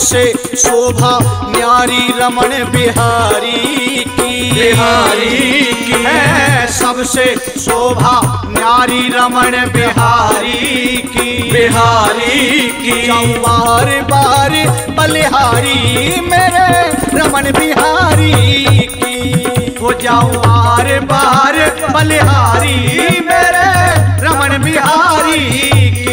सबसे शोभा न्यारी रमण बिहारी की है, सबसे शोभा न्यारी रमण बिहारी की जाऊं बार बार बलिहारी मेरे रमण बिहारी की, हो जाऊं बार बार बलिहारी मेरे रमण बिहारी की।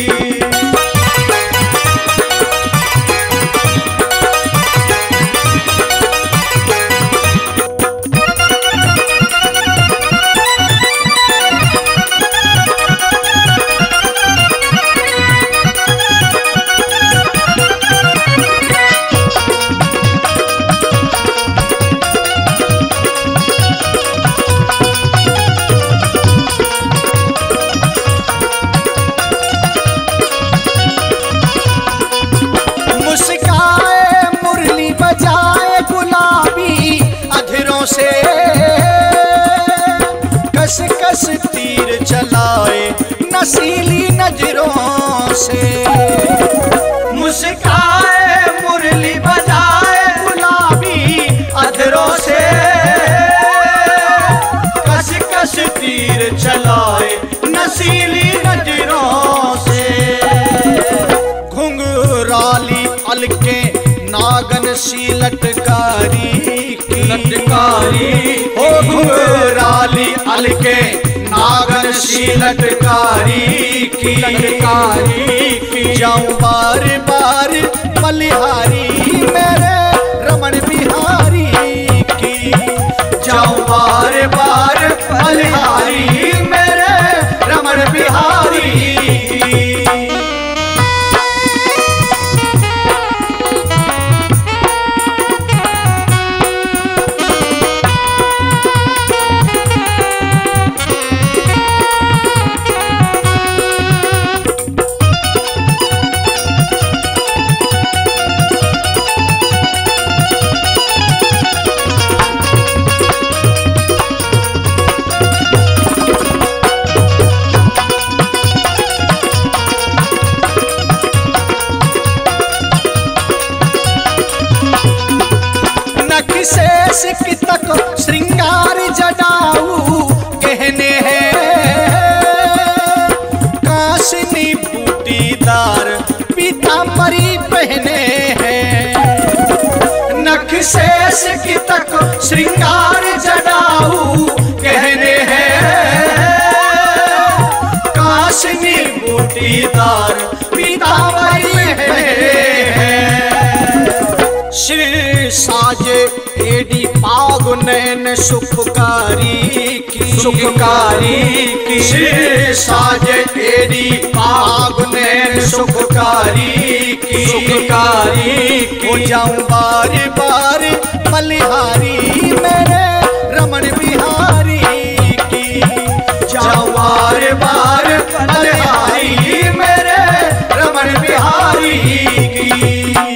से कस कस तीर चलाए नसीली नजरों से, मुस्काए मुरली बजाए गुलाबी अधरों से, कस कस तीर चलाए नसीली नजरों से। घुंघराली अलके नागन सी लटकारी हो घुंघराली अलके नागन सी लटकारी की जाऊं बार बार बलिहारी मेरे रमण बिहारी की, जाऊं बार बार बलिहारी मेरे रमण बिहारी की। शेष की तक श्रृंगार जटाऊ कहने हैं, काशनी बूटीदार पीतांबरी पहने हैं। नख शेष की तक श्रृंगार जटाऊ कहने हैं, काशनी बूटीदार पीतांबरी पहने हैं। श्री साजे एडी पाग नैन सुखकारी की श्री साजे एडी पाग नैन सुखकारी की हो जाऊं बार बार बलिहारी मेरे रमण बिहारी की, जाऊं बार बार बलिहारी मेरे रमण बिहारी की।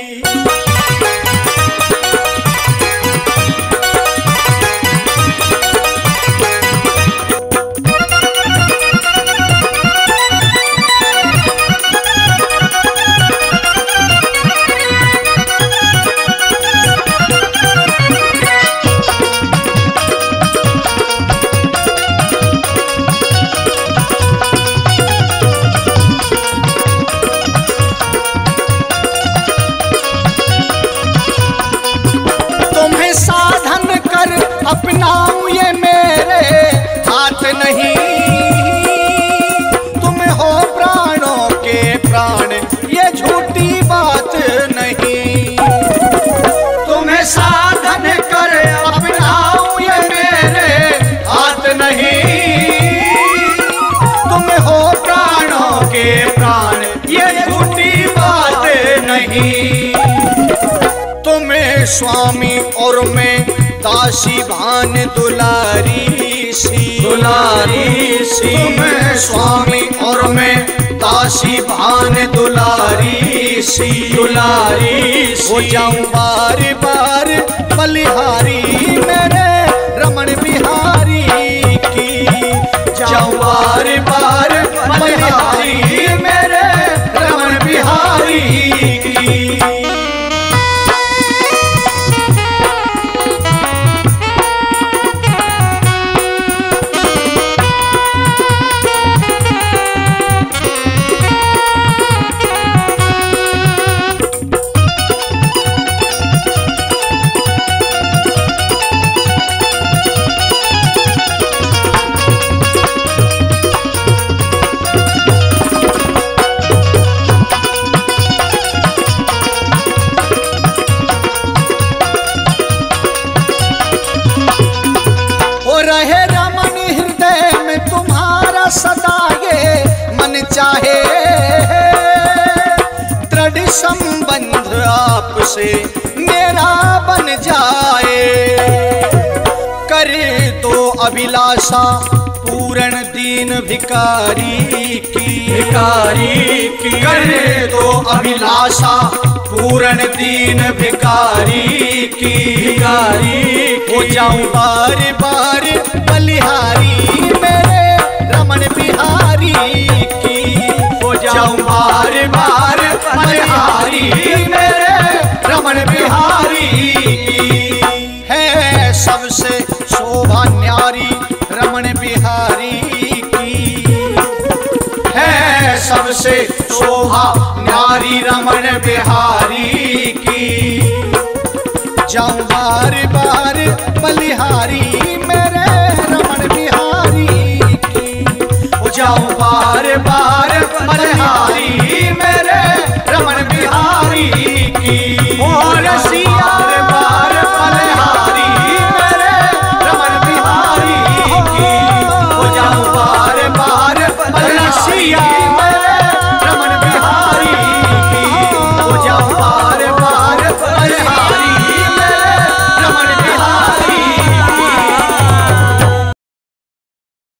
अपनाऊं ये मेरे हाथ नहीं, तुम हो प्राणों के प्राण ये झूठी बात नहीं। तुम्हें साधन कर अपनाऊं ये मेरे हाथ नहीं, तुम हो प्राणों के प्राण ये झूठी बात नहीं। तुम्हें स्वामी और मैं दासी भान दुलारी सी तुम्हें स्वामी और मैं दासी भान दुलारी सी हो जाऊं बार बार बलिहारी मेरे रमण बिहारी की, जाऊं बार बार बलिहारी मेरे रमण बिहारी की। चाहे दृढ़ संबंध आपसे मेरा बन जाए। करे तो अभिलाषा पूर्ण दीन भिकारी की, करे तो अभिलाषा पूर्ण दीन भिकारी की, हो जाऊं बार बार बलिहारी मेरे रमन बिहारी की, हो जाऊं बार बार बलिहारी मेरे रमन बिहारी की। है सबसे शोभा न्यारी रमन बिहारी की, है सबसे शोभा न्यारी रमन बिहारी की। जाऊं बार बार बलिहारी मेरे रमन बिहारी की, जाऊं बार बार बलिहारी